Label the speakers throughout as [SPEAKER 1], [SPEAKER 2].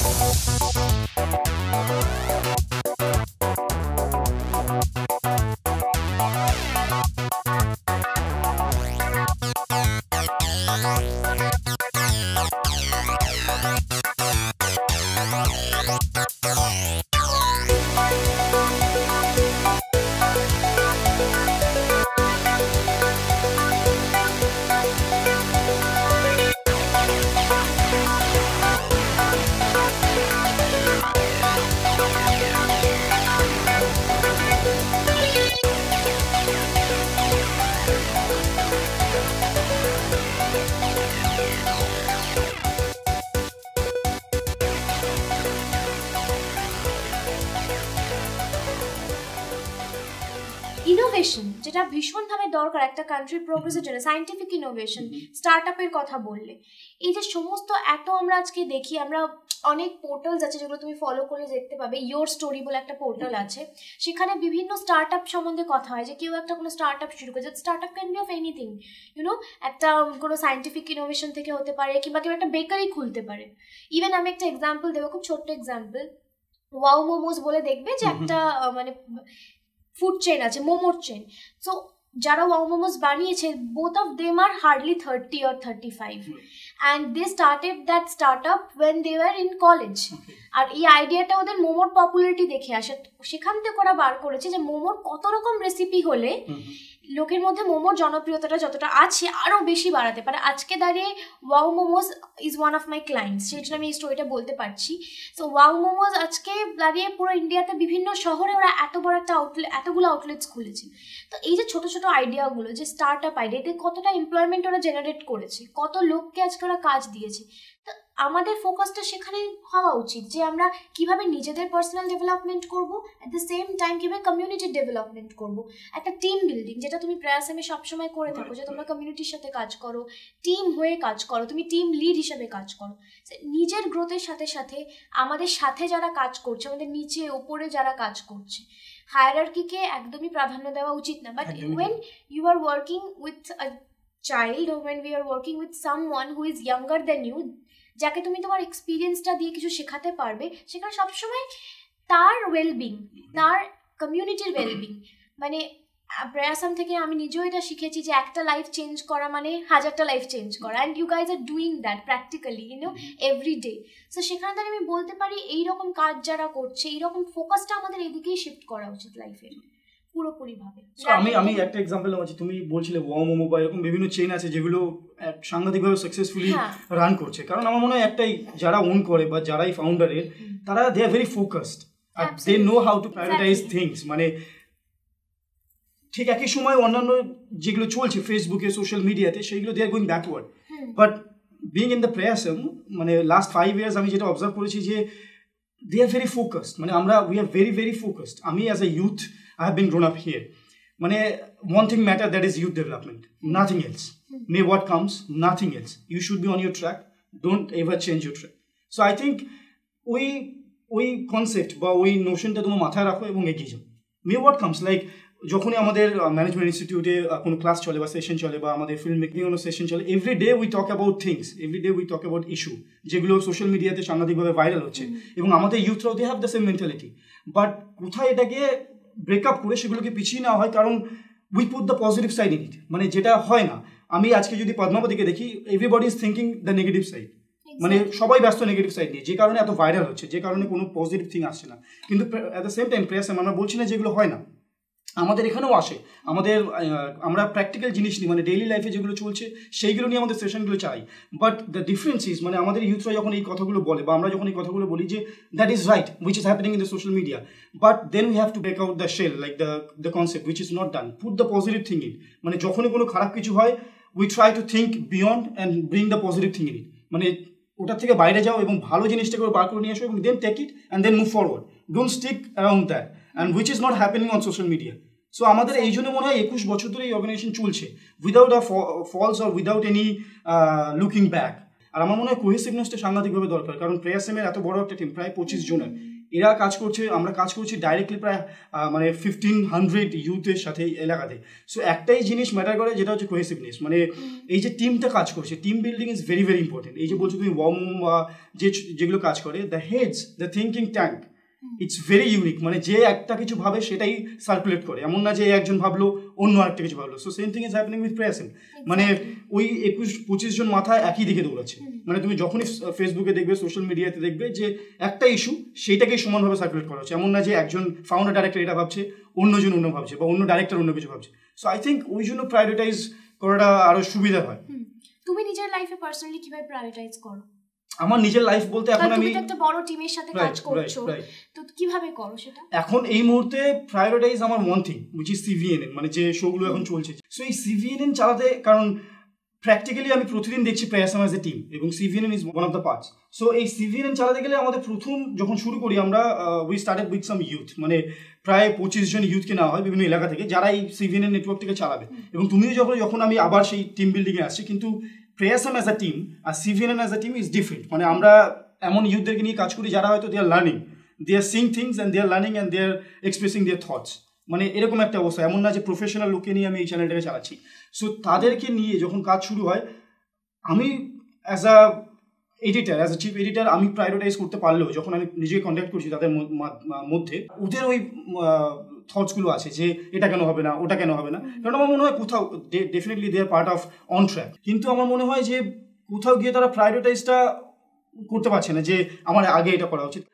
[SPEAKER 1] Innovation যেটা ভীষণভাবে দরকার একটা কান্ট্রির প্রোগ্রেসের জন্য, সায়েন্টিফিক ইনোভেশন, স্টার্টআপের কথা বললে এই যে সমস্ত এত আমরা আজকে দেখি, আমরা অনেক পোর্টালস আছে যেগুলো তুমি ফলো করে দেখতে পাবে। ইয়োর স্টোরি বলে একটা পোর্টাল আছে, সেখানে বিভিন্ন স্টার্টআপ সম্বন্ধে কথা হয়, যে কেউ একটা কোনো স্টার্টআপ শুরু করেছে। Startup can be of anything, you know, একটা কোনো সায়েন্টিফিক ইনোভেশন থেকে হতে পারে, কিংবা কেউ একটা বেকারি খুলতে পারে। ইভেন আমি একটা এক্সাম্পল দেবো, খুব ছোট্ট এক্সাম্পল। ওয়াও মোমোস বলে দেখবে যে একটা মানে ফুড চেন আছে, মোমোর চেন। সো যারা ওয়াও মোমোস বানিয়েছে, both of them are hardly 30 or 35 and they started that startup when they were in college. আর এই আইডিয়াটা ওদের মোমোর পপুলারিটি দেখে আসে, সেখান থেকে ওরা বার করেছে যে মোমোর কত রকম রেসিপি হলে লোকের মধ্যে মোমোর জনপ্রিয়তাটা যতটা আছে আরও বেশি বাড়াতে পারে। আজকে দাঁড়িয়ে Wow Momos is one of my clients, সেই জন্য আমি এই স্টোরিটা বলতে পারছি। সো ওয়াও মোমোস আজকে দাঁড়িয়ে পুরো ইন্ডিয়াতে বিভিন্ন শহরে ওরা এত বড় একটা এতগুলো আউটলেটস খুলেছে। তো এই যে ছোটো ছোটো আইডিয়াগুলো, যে স্টার্ট আপ আইডিয়া, এতে কতটা এমপ্লয়মেন্ট ওরা জেনারেট করেছে, কত লোককে আজকে ওরা কাজ দিয়েছে। তো আমাদের ফোকাসটা সেখানে হওয়া উচিত যে আমরা কিভাবে নিজেদের পার্সোনাল ডেভেলপমেন্ট করব, অ্যাট দ্য সেম টাইম কিভাবে কমিউনিটির ডেভেলপমেন্ট করব, একটা টিম বিল্ডিং, যেটা তুমি প্রয়াসে সবসময় করে থাকো, যে তোমরা কমিউনিটির সাথে কাজ করো, টিম হয়ে কাজ করো, তুমি টিম লিড হিসেবে কাজ করো। নিজের গ্রোথের সাথে সাথে আমাদের সাথে যারা কাজ করছে, আমাদের নিচে ওপরে যারা কাজ করছে, হায়ারার্কিকে একদমই প্রাধান্য দেওয়া উচিত না। But when you are working with a child, or when we are working with someone who is younger than you, যাকে তুমি তোমার এক্সপিরিয়েন্সটা দিয়ে কিছু শেখাতে পারবে, সেখানে সবসময় তার ওয়েলবিং, তার কমিউনিটির ওয়েলবিং, মানে প্রয়াসাম থেকে আমি নিজেও এটা শিখেছি যে একটা লাইফ চেঞ্জ করা মানে 1000টা লাইফ চেঞ্জ করা, and you guys are doing that practically, you know, every day. So সেখানে তাহলে আমি বলতে পারি এইরকম কাজ যারা করছে, এইরকম ফোকাসটা আমাদের এদিকেই শিফট করা উচিত লাইফে পুরোপুরিভাবে।
[SPEAKER 2] আমি একটা এক্সাম্পল আছে, তুমি বলছিলে ওয়াও মোমো বা এরকম বিভিন্ন চেইন আছে যেগুলো সাংঘাতিকভাবে সাকসেসফুলি রান করছে। কারণ আমার মনে হয় একটাই, যারা ওন করে বা যারাই ফাউন্ডারের, তারা দে আর ভেরি ফোকাসড আর they know how to prioritize things. মানে ঠিক একই সময় অন্যান্য যেগুলো চলছে ফেসবুকে, সোশ্যাল মিডিয়াতে, সেইগুলো they are going backward. But being in the Prayasam, মানে লাস্ট 5 years আমি যেটা অবজার্ভ করেছি যে they are very focused. মানে আমরা we are very very focused. আমি as a youth I have been grown up here. মানে one thing matter, that is youth development, nothing else. May what comes, nothing else. You should be on your track, don't ever change your track. So I think ওই concept বা ওই নোশনটা তোমার মাথায় রাখো এবং এগিয়ে যাও। May what comes, লাইক যখনই আমাদের ম্যানেজমেন্ট ইনস্টিটিউটে কোনো ক্লাস চলে বা সেশন চলে বা আমাদের ফিল্ম মেকিং কোনো সেশন চলে, every day we talk about things, every day we talk about issue যেগুলো সোশ্যাল মিডিয়াতে সাংঘাতিকভাবে ভাইরাল হচ্ছে, এবং আমাদের ইউথরাও they have the same mentality. But কোথায় এটাকে ব্রেকআপ করে সেগুলোকে পিছিয়ে নেওয়া হয়, কারণ we put the positive side in it. মানে যেটা হয় না, আমি আজকে যদি পদ্মাবতীকে দেখি, everybody is thinking the negative side, মানে সবাই ব্যস্ত নেগেটিভ সাইড নিয়ে, যে কারণে এত ভাইরাল হচ্ছে, যে কারণে কোনো পজিটিভ থিং আসছে না। কিন্তু at the same time press আমরা বলছি না যেগুলো হয় না, আমাদের এখানেও আসে। আমরা প্র্যাকটিক্যাল জিনিস নিই, মানে ডেইলি লাইফে যেগুলো চলছে সেইগুলো নিয়ে আমাদের সেশনগুলো চাই। বাট দ্য ডিফারেন্স ইজ, মানে আমাদের ইউথরা যখন এই কথাগুলো বলে বা আমরা যখন এই কথাগুলো বলি যে that is right which is happening in the social media, but then we have to break out the shell, like the concept which is not done, put the positive thing in. মানে যখনই কোনো খারাপ কিছু হয়, we try to think beyond and bring the positive thing in it. মানে ওটার থেকে বাইরে যাও এবং ভালো জিনিসটাকে বার করে নিয়ে আসো, এবং then take it and then move forward, don't stick around that, and which is not happening on social media. So আমাদের এই জন্য মনে হয় 21 বছর ধরে এই অর্গানাইজেশন চলছে without a false or without any looking back. আর আমার মনে হয় কোহেসিভনেসটা সাংঘাতিকভাবে দরকার, কারণ প্রেয়াসেমের এত বড় একটা টিম, প্রায় 25 জনের, এরা কাজ করছে, আমরা কাজ করছি ডাইরেক্টলি প্রায় মানে 1500 ইউথের সাথে এলাকাতে। সো একটাই জিনিস ম্যাটার করে, যেটা হচ্ছে কোহেসিভনেস। মানে এই যে টিমটা কাজ করছে, team building is very very important. এই যে বলছো তুমি ওয়ার্ম বা যেগুলো কাজ করে, the heads, the thinking tank, it's very unique. মানে যে একটা কিছু ভাবে সেটাই সার্কুলেট করে, এমন না যে একজন ভাবলো অন্য আরেকটা কিছু ভাবলো। So same thing is happening with Prayasam. মানে ওই 21-25 জন মাথা একই দিকে দৌড়াচ্ছে। মানে তুমি যখনই ফেসবুকে দেখবে, সোশ্যাল মিডিয়াতে দেখবে যে একটা ইস্যু সেইটাকেই সমানভাবে সার্কুলেট করা হচ্ছে। এমন না যে একজন ফাউন্ডার ডাইরেক্টর এটা ভাবছে, অন্যজন অন্য ভাবছে, বা অন্য ডাইরেক্টর অন্য কিছু ভাবছে। সো আই থিঙ্ক ওই জন্য প্রায়োরিটাইজ করাটা আরো সুবিধা হয়।
[SPEAKER 1] তুমি নিজের লাইফে পার্সোনালি কিভাবে প্রায়োরিটাইজ করো?
[SPEAKER 2] আমার নিজের লাইফ বলতে এখন আমি
[SPEAKER 1] একটা বড় টিমের সাথে কাজ করছো, তো কিভাবে করো সেটা? এখন
[SPEAKER 2] এই মুহূর্তে প্রায়োরিটাইজ আমার one thing, which is CVNN, মানে যে শোগুলো এখন চলছে। সো এই CVNN চালাতে, কারণ প্র্যাকটিক্যালি আমি প্রতিদিন দেখছি প্রেয়াসাম অ্যাজ এ টিম, এবং CVNN is one of the parts. So এই CVNN চালাতে গেলে আমাদের প্রথম যখন শুরু করি আমরা, we started with some youth, মানে প্রায় 25 জন ইউথকে নেওয়া হয় বিভিন্ন এলাকা থেকে, যারা এই CVNN নেটওয়ার্কটাকে চালাবে। এবং তুমিও যখন আমি আবার সেই টিম বিল্ডিংয়ে আসছি, কিন্তু প্রেয়াসাম অ্যাজ আ টিম আর CVNN as a team is different. মানে আমরা এমন ইউথদেরকে নিয়ে কাজ করি যারা হয়তো they are learning, they are seeing things and they are learning and they are expressing their thoughts. মানে এরকম একটা অবস্থা, এমন না যে প্রফেশনাল লোককে নিয়ে আমি এই চ্যানেলটাকে চালাচ্ছি। সো তাদেরকে নিয়ে যখন কাজ শুরু হয়, আমি as a editor, as a chief editor, আমি প্রায়োরিটাইজ করতে পারলেও যখন আমি নিজেকে কন্ট্যাক্ট করছি তাদের মধ্যে, ওদের ওই থটসগুলো আছে যে এটা কেন হবে না, ওটা কেন হবে না। কারণ আমার মনে হয় কোথাও definitely they are part of on track, কিন্তু আমার মনে হয় যে কোথাও গিয়ে তারা প্রায়োরিটাইজটা করতে পারছে না, যে আমার আগে এটা করা উচিত,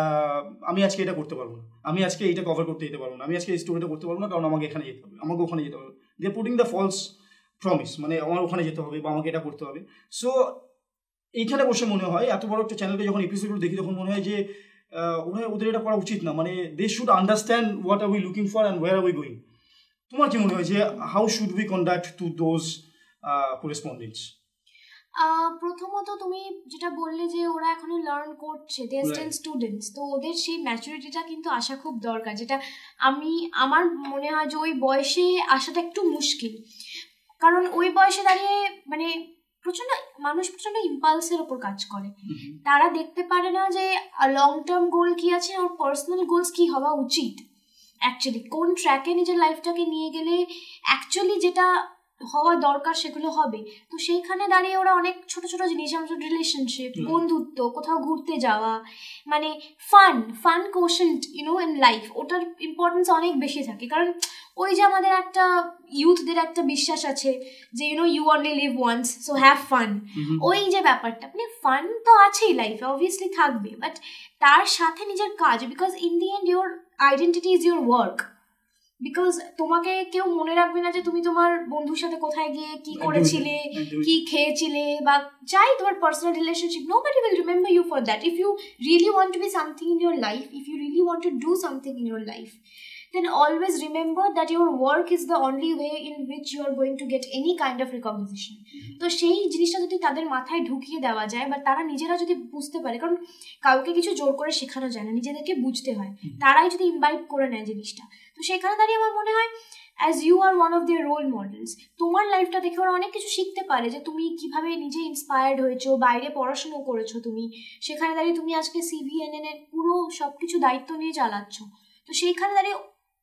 [SPEAKER 2] আমি আজকে এটা করতে পারবো না, আমি আজকে এটা কভার করতে যেতে পারবো না, আমি আজকে এই স্টোরিটা করতে পারবো না, কারণ আমাকে এখানে যেতে হবে, আমাকে ওখানে যেতে হবে। They are putting the false promise, মানে আমার ওখানে যেতে হবে বা আমাকে এটা করতে হবে। সো এইখানে বসে মনে হয়, এত বড় একটা চ্যানেলকে যখন এপিসোডগুলো দেখি, তখন মনে হয় যে ওদের এটা করা উচিত না। মানে they should understand what are we looking for and where are we going. তোমার কি মনে হয় যে how should we conduct to those correspondents?
[SPEAKER 1] প্রথমত তুমি যেটা বললে যে ওরা এখনো লার্ন করছে, দে আর স্টিল স্টুডেন্টস, তো ওদের সেই ম্যাচুরিটিটা কিন্তু আসা খুব দরকার, যেটা আমার মনে হয় যে ওই বয়সে আসাটা একটু মুশকিল। কারণ ওই বয়সে দাঁড়িয়ে মানে মানুষ প্রচন্ড ইম্পালসের ওপর কাজ করে। তারা দেখতে পারে না যে লং টার্ম গোল কি আছে, ওর পার্সোনাল গোলস কি হওয়া উচিত, অ্যাকচুয়ালি কোন ট্র্যাকে নিজের লাইফটাকে নিয়ে গেলে অ্যাকচুয়ালি যেটা হওয়া দরকার সেগুলো হবে। তো সেইখানে দাঁড়িয়ে ওরা অনেক ছোট ছোট জিনিস, যেমন রিলেশনশিপ, বন্ধুত্ব, কোথাও ঘুরতে যাওয়া, মানে fun quotient you know in life, ওটার ইম্পর্টেন্স অনেক বেশি থাকে। কারণ ওই যে আমাদের একটা ইউথদের একটা বিশ্বাস আছে যে you only live once, so have fun. ওই যে ব্যাপারটা, মানে ফান তো আছেই লাইফে, অবভিয়াসলি থাকবে, বাট তার সাথে নিজের কাজ, because in the end your identity is your work. Because তোমাকে কেউ মনে রাখবে না যে তুমি তোমার বন্ধুর সাথে কোথায় গিয়ে কি করেছিলে, কি খেয়েছিলে, বা চাই তোমার personal relationship, nobody will remember you for that. If you really want to be something in your life, if you really want to do something in your life, then always remember that your work is the only way in which you are going to get any kind of recognition. তো সেই জিনিসটা যদি তাদের মাথায় ঢুকিয়ে দেওয়া যায়, বা তারা নিজেরা যদি বুঝতে পারে, কারণ কাউকে কিছু জোর করে শেখানো যায় না, নিজেদেরকে বুঝতে হয়, তারাই যদি ইনভাইট করে নেয় জিনিসটা, তো সেখানে দাঁড়িয়ে আমার মনে হয় as you are one of their role models, তোমার লাইফটা দেখে ওরা অনেক কিছু শিখতে পারে, যে তুমি কিভাবে নিজে ইন্সপায়ার্ড হয়েছো, বাইরে পড়াশুনো করেছো তুমি, সেখানে দাঁড়িয়ে তুমি আজকে CVNN এর পুরো সব কিছু দায়িত্ব নিয়ে চালাচ্ছ। তো সেইখানে দাঁড়িয়ে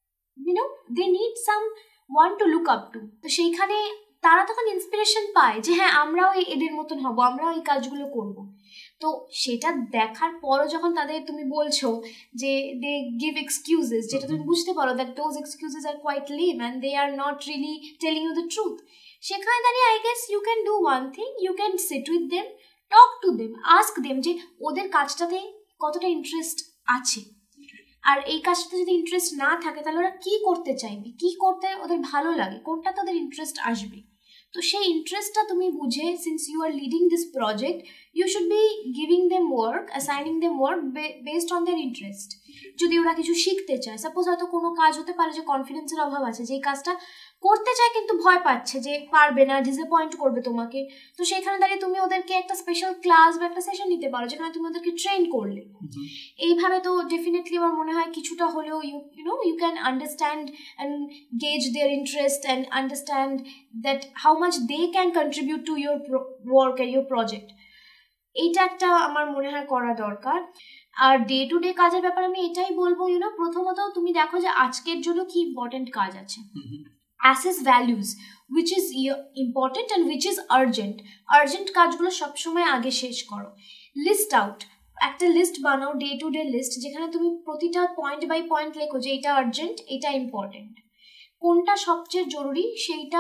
[SPEAKER 1] they need someone to look up to. তো সেইখানে তারা তখন ইন্সপিরেশন পায় যে হ্যাঁ, আমরাও এদের মতন হব, আমরাও এই কাজগুলো করব। তো সেটা দেখার পরও যখন তাদের তুমি বলছো যে দে গিভ এক্সকিউজেস, যেটা তুমি বুঝতে পারো that those excuses are quite lame and they are not really telling you the truth, সেখানে দাঁড়িয়ে I guess you can do one thing, you can sit with them, talk to them, ask them যে ওদের কাজটাতে কতটা interest আছে, আর এই কাজটাতে যদি ইন্টারেস্ট না থাকে তাহলে ওরা কী করতে চাইবে, কী করতে ওদের ভালো লাগে, কোনটা তাদের ইন্টারেস্ট আসবে। তো সেই ইন্টারেস্টটা তুমি বুঝে, since you are leading this project, you should be giving them work, assigning them work based on their interest. যদি ওরা কিছু শিখতে চায়, সাপোজ হয়তো কোনো কাজ হতে পারে যে কনফিডেন্সের অভাব আছে, যে কাজটা করতে চায় কিন্তু ভয় পাচ্ছে যে পারবে না, ডিসঅ্যাপয়েন্ট করবে তোমাকে, তো সেখানে দাঁড়িয়ে তুমি ওদেরকে একটা স্পেশাল ক্লাস বা একটা সেশন নিতে পারো, যেখানে তুমি ওদেরকে ট্রেন করলে। এইভাবে তো ডেফিনেটলি আমার মনে হয় কিছুটা হলেও you can understand and gauge their interest and understand that how much they can contribute to your work and your project. এইটা একটা আমার মনে হয় করা দরকার। আর ডে টু ডে কাজের ব্যাপারে আমি এটাই বলবো, প্রথমত তুমি দেখো যে আজকের জন্য কি ইম্পর্টেন্ট কাজ আছে, assess values which is important and which is urgent কাজগুলো সবসময় আগে শেষ করো। লিস্ট আউট, একটা লিস্ট বানাও, ডে টু ডে লিস্ট, যেখানে তুমি প্রতিটা পয়েন্ট বাই পয়েন্ট লেখো যে এটা আর্জেন্ট, এটা ইম্পর্টেন্ট, কোনটা সবচেয়ে জরুরি সেইটা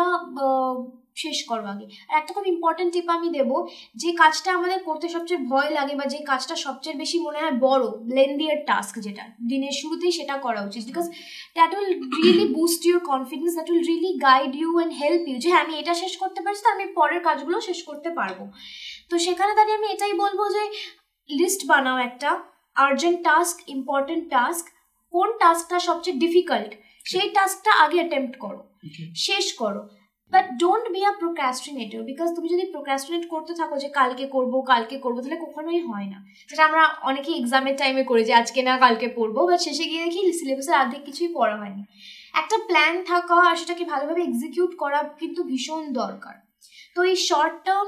[SPEAKER 1] শেষ করো আগে। আর একটা খুব ইম্পর্টেন্ট টিপ আমি দেবো, যে কাজটা আমাদের করতে সবচেয়ে ভয় লাগে বা যে কাজটা সবচেয়ে বেশি মনে হয় বড়, লেন্দিয়ার টাস্ক, যেটা দিনের শুরুতেই সেটা করা উচিত, because that will really boost your confidence, that will really guide you and help you যে হ্যাঁ আমি এটা শেষ করতে পারছি তো আমি পরের কাজগুলো শেষ করতে পারবো। তো সেখানে দাঁড়িয়ে আমি এটাই বলবো যে লিস্ট বানাও একটা, আর্জেন্ট টাস্ক, ইম্পর্টেন্ট টাস্ক, কোন টাস্কটা সবচেয়ে ডিফিকাল্ট সেই টাস্কটা আগে অ্যাটেম্প্ট করো, শেষ করো। But don't be a procrastinator, because তুমি যদি প্রোক্রাস্টিনেট করতে থাকো যে কালকে করবো তাহলে কখনোই হয় না। যেটা আমরা অনেকেই এক্সামের টাইমে করি যে আজকে না কালকে পড়বো, বাট শেষে গিয়ে দেখি সিলেবাসের অর্ধেক কিছুই পড়া হয়নি। একটা প্ল্যান থাকা আর সেটাকে ভালোভাবে এক্সিকিউট করা কিন্তু ভীষণ দরকার। তো এই শর্ট টার্ম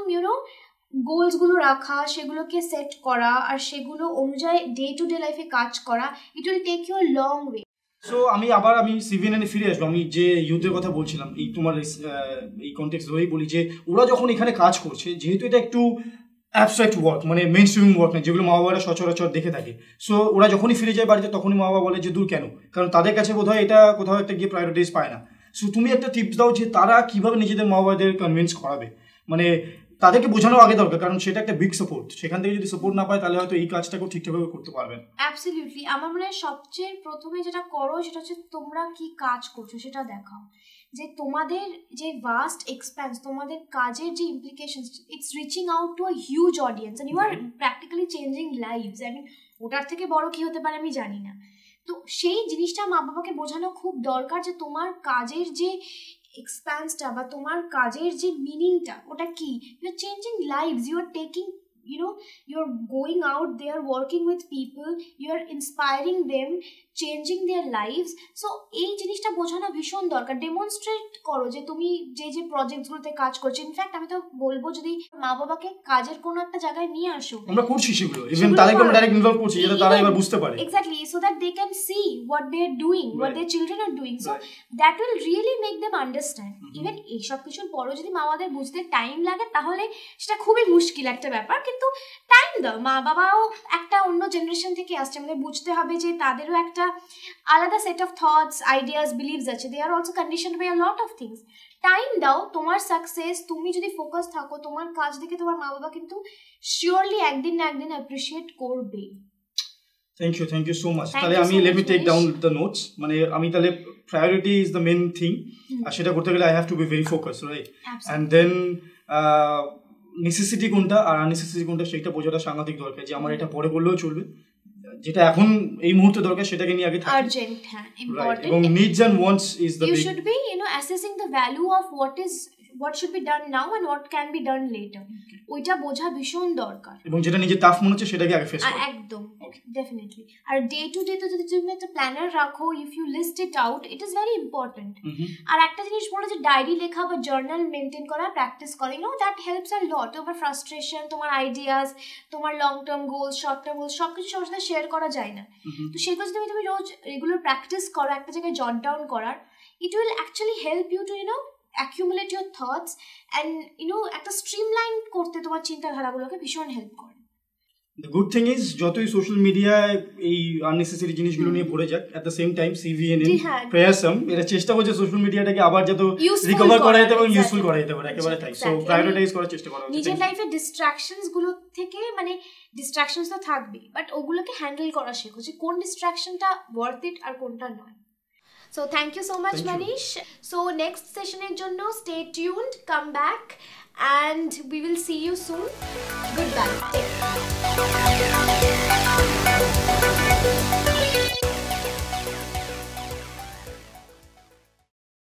[SPEAKER 1] গোলসগুলো রাখা, সেগুলোকে সেট করা আর সেগুলো অনুযায়ী ডে টু ডে লাইফে কাজ করা, it will take you a long way.
[SPEAKER 2] So আমি CVNN এ ফিরে আসবো। আমি যে ইউথের কথা বলছিলাম, এই তোমার এই কনটেক্সট ধরেই বলি যে ওরা যখন এখানে কাজ করছে, যেহেতু এটা একটু অ্যাবস্ট্রাক্ট ওয়ার্ক, মানে মেইন স্ট্রিম ওয়ার্ক না, যেগুলো মা বাবারা সচরাচর দেখে থাকে, সো ওরা যখনই ফিরে যায় বাড়িতে তখনই মা বাবা বলে যে দূর কেন, কারণ তাদের কাছে বোধহয় এটা কোথাও একটা গিয়ে প্রায়োরিটাইজ পায় না। সো তুমি একটা টিপস দাও যে তারা কিভাবে নিজেদের মা বাবাদের কনভিন্স করাবে, মানে তাদেরকে বোঝানো আগে দরকার, কারণ সেটা একটা বিগ সাপোর্ট, সেখান থেকে যদি সাপোর্ট না পায় তাহলে হয়তো এই কাজটাকেও ঠিকঠাকভাবে করতে পারবেন।
[SPEAKER 1] অ্যাবসলিউটলি, আমার মনে হয় সবচেয়ে প্রথমে যেটা করো সেটা হচ্ছে তোমরা কি কাজ করছো সেটা দেখাও, যে তোমাদের যে ভাস্ট এক্সপ্যান্স, তোমাদের কাজের যে implications, it's reaching out to a huge audience and you are practically changing lives. I mean ওটার থেকে বড় কি হতে পারে আমি জানি না। তো সেই জিনিসটা মা বাবাকে বোঝানো খুব দরকার যে তোমার কাজের যে এক্সপ্যান্সটা বা তোমার কাজের যে মিনিংটা ওটা কি, you are changing lives, you are taking you're going out there working with people, you are inspiring them, changing their lives. So এই জিনিসটা বোঝানো ভীষণ দরকার। ডেমনস্ট্রেট করো যে তুমি যে প্রজেক্টসগুলোতে কাজ করছো। ইনফ্যাক্ট আমি তো বলবো যদি মা বাবাকে কাজের কোনো একটা জায়গায় নিয়ে আসো,
[SPEAKER 2] আমরা করছি সেগুলো, ইভেন তাদেরকে আমরা ডাইরেক্ট ইনভলভ করছি যাতে তারা এবার বুঝতে পারে।
[SPEAKER 1] Exactly, so that they can see what they are doing, what their children are doing, so that will really make them understand. Even এইসব কিছুর পরও যদি মা বাবাদের বুঝতে টাইম লাগে তাহলে সেটা খুবই মুশকিল একটা ব্যাপার, কিন্তু টাইম দাও। মা বাবাও একটা অন্য জেনারেশন থেকে আসছে, আমাদের বুঝতে হবে যে তাদেরও একটা আলাদা set of thoughts, ideas, beliefs আছে, they are also conditioned by a lot of things. Time দাও, তোমার সাকসেস, তুমি যদি ফোকাস থাকো তোমার কাজ দেখে তোমার মা বাবা কিন্তু শিওরলি একদিন না একদিন অ্যাপ্রিশিয়েট করবে।
[SPEAKER 2] Thank you so much. তাহলে আমি let me take down the notes, মানে আমি তাহলে priority is the main thing, আর সেটা করতে গেলে I have to be very focus, right? And then necessity কোনটা আর আননেসেসিটি কোনটা সেটা বোঝাটা সাংঘাতিক দরকার, যে আমার এটা পরে করলেও চলবে, যেটা এখন এই মুহূর্তে দরকার সেটাকে নিয়ে আগে থাকি।
[SPEAKER 1] আর্জেন্ট, হ্যাঁ, ইম্পর্টেন্ট।
[SPEAKER 2] এবং needs and wants is the
[SPEAKER 1] you should be assessing the value of what should be done now and what can be done later. ওইটা বোঝা ভীষণ দরকার,
[SPEAKER 2] এবং যেটা নিজে টাফ মনে হচ্ছে সেটাকে আগে ফেস করো।
[SPEAKER 1] একদম, ডেফিনেটলি। আর ডে টু ডে তো যদি তুমি একটা প্ল্যানার রাখো, if you list it out, it is very important. আর একটা জিনিস বলো যে ডায়েরি লেখা বা জার্নাল মেনটেন করা, প্র্যাকটিস করা, দ্যাট হেল্পস আ লট। তোমার ফ্রাস্ট্রেশন, তোমার আইডিয়াস, তোমার long term goals, short term goals সবকিছু সবার সাথে শেয়ার করা যায় না। তো সেগুলো যদি তুমি রোজ রেগুলার প্র্যাকটিস করো, একটা জায়গায় জট ডাউন করার, it will actually help you to accumulate your thoughts and একটা স্ট্রিমলাইন করতে তোমার চিন্তাধারাগুলোকে ভীষণ হেল্প করে।
[SPEAKER 2] The good thing is যতই সোশ্যাল মিডিয়ায় এই আননেসেসারি জিনিসগুলো নিয়ে ভরে যাক, at the same time CVNN প্রেয়ারসাম এরা চেষ্টা করছে সোশ্যাল মিডিয়াটাকে আবার যত রিকভার করা যেতে এবং ইউজফুল করা যেতে পারে, একেবারে তাই। সো প্রায়োরিটাইজ করার চেষ্টা করা উচিত।
[SPEAKER 1] নিজের লাইফে ডিস্ট্রাকশনস গুলো থেকে, মানে ডিস্ট্রাকশনস তো থাকবেই, বাট ওগুলোকে হ্যান্ডেল করা শেখো যে কোন ডিস্ট্রাকশনটা ওয়ার্থ ইট আর কোনটা নয়। So thank you so much, Manish. So next session er jonno stay tuned, come back and we will see you soon. Goodbye. Take care.